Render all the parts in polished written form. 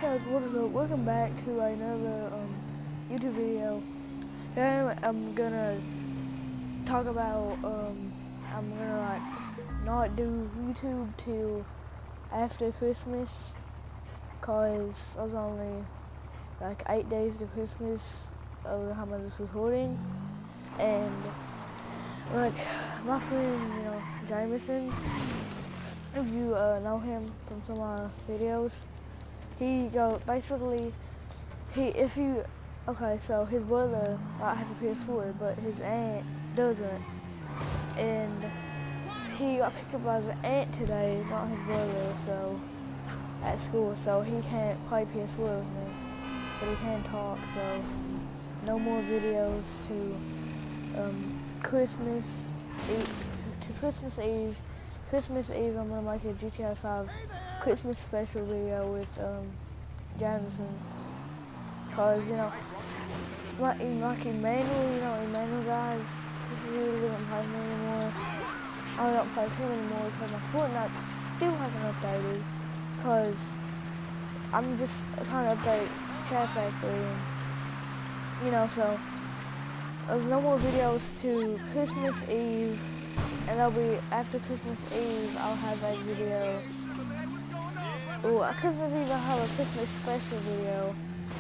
guys, what is up? Welcome back to another YouTube video. Today I'm gonna talk about I'm gonna not do YouTube till after Christmas, cause I was only like 8 days to Christmas of the time I was recording, and like my friend, Jameson, if you know him from some of my videos, so his brother has a PS4, but his aunt doesn't, and he got picked up by his aunt today, not his brother, so at school, so he can't play PS4 with me, but he can talk, so no more videos to Christmas Eve. Christmas Eve, I'm gonna make a GTA 5 Christmas special video with Jameson, cause like Emmanuel guys, he really doesn't play me anymore. I don't play him anymore because my Fortnite still hasn't updated, cause I'm just trying to update Chat Factory, and so there's no more videos to Christmas Eve, and that'll be after Christmas Eve. I'll have a video. At Christmas Eve I'll have a Christmas special video,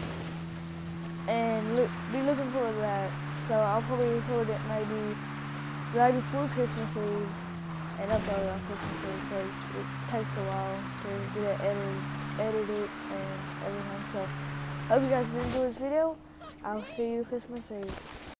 and be looking forward to that. So I'll probably record it maybe right before Christmas Eve and upload it on Christmas Eve, because it takes a while to get it edited and everything. So hope you guys enjoy this video. I'll see you Christmas Eve.